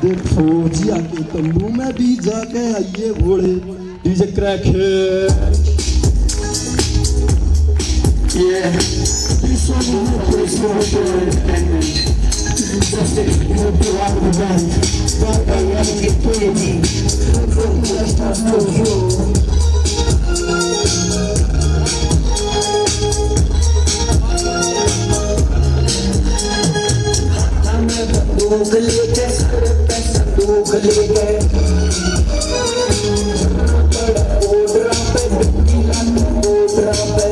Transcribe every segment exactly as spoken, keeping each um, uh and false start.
कदे फौजिया के तंबू में भी जाके आइए घोड़े डीजे क्रैक Yeah, this one is not personal entertainment. This is just a little out of the band. But I want to get crazy. From the start to flow. हमें बंदूक लेके सर पे संदूक लेके बड़ा ओडरा पे बिल्ला ओडरा पे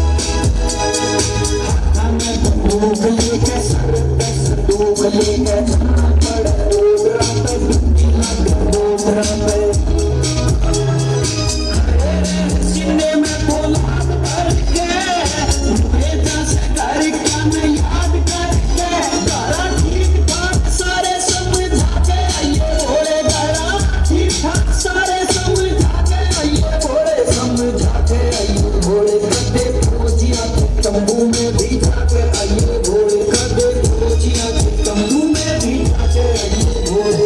हमें बंदूक लेके सर पे संदूक लेके बड़ा ओडरा पे बिल्ला ओडरा पे सीने में फौलाद भर के बेटा से घर का मैं याद करके तारा ठीक ठाक सारे समझा के आइए भोले तारा ठीक ठाक सारे समझा के आइए भोले समझा के आइए भोले कदे फौजिया के तंबू में भी जाके आइए भोले कदे फौजिया के तंबू में भी जाके आइए भोले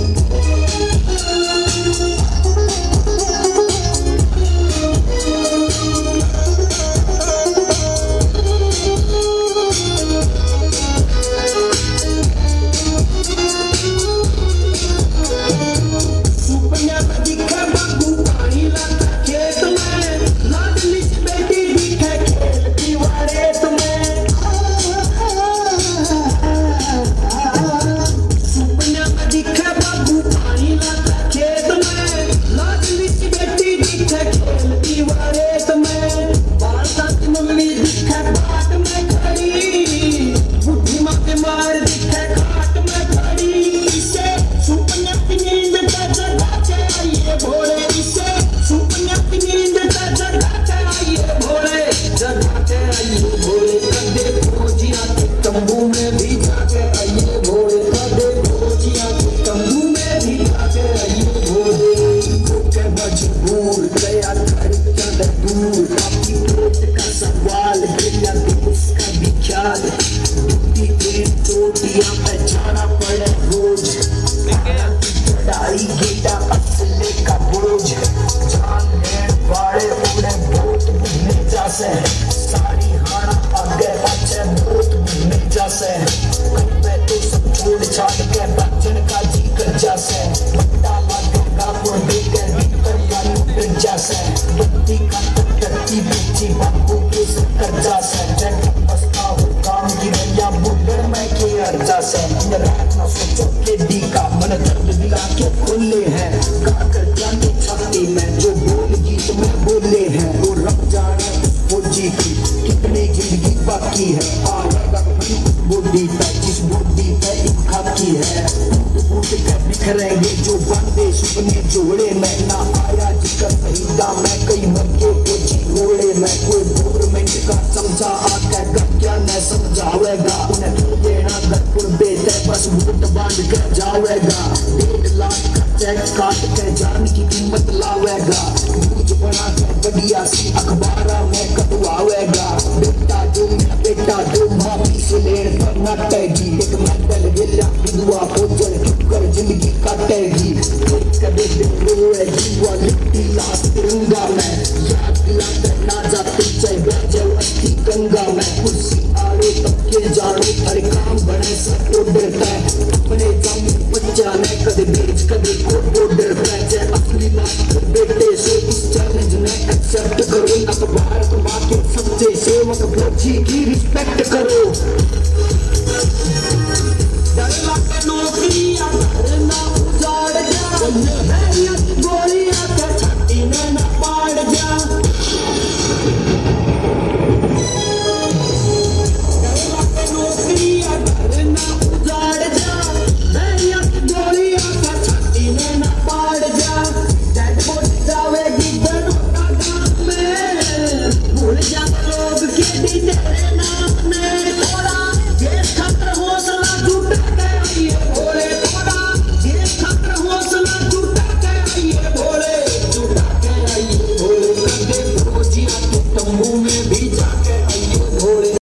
तंबू में भी जाके आइए भोले कदे फौजिया के तंबू में भी जाके आइए भोले के मजबूर गया घर चल दूर आपकी पेट का सवाल गिरा उसका भी ख्याल टूटी एक चोटियां पे जाना पड़े रोज चढ़ाई गिरा असले का बोझ जान लेन वाले उड़े बहुत बुझने जैसे सारी हाना आगे बच्चे बहुत बुझने जैसे मैं तो सब छोड़ छाड़ के बच्चन का जी कर जैसे बट्टा लगेगा को देकर भीतर या लूट जैसे बत्ती का टट्टी बिच्ची बापू के सत्तर जैसे जग बसता हो काम की रैया बुल्लर मैं के हर जैसे रात ना सोचो के डी का मन दर्द दिला के खुले हैं काकर जाने छाती में जो बोल गीत में बोले हैं वो रब जाने फौजी की कितनी जिंदगी बाकी है आएगा बॉडी पे जिस बॉडी पे एक खाकी है टूट के बिखरेंगे जो बंदे सुपने जोड़े मैं ना आया जिक्र शहीदा मैं कई मर के फौजी घोड़े मैं कोई गवर्नमेंट का समझा आकर क्या न समझावेगा उन्हें तो देना गरपुर बेटे बस वोट बांध कर जावेगा डेढ़ लाख का चेक काट के जान की कीमत लावेगा न्यूज बना के बढ़िया सी अखबारा में कटवावेगा बेटा जो मेरा बेटा जो माफी से लेन पर नटेगी एक मेडल गिला दुआ पोचल कर जिंदगी काटेगी कदे दिन रोएगी वो लिट्टी लाश तिरंगा में याद दिलाते ना जा पीछे बचे अस्थि गंगा में कुर्सी आड़ो तब के जाड़ो हर काम बने सबको डरता है अपने जमीन बच्चा ने कदे बेच कदे कोट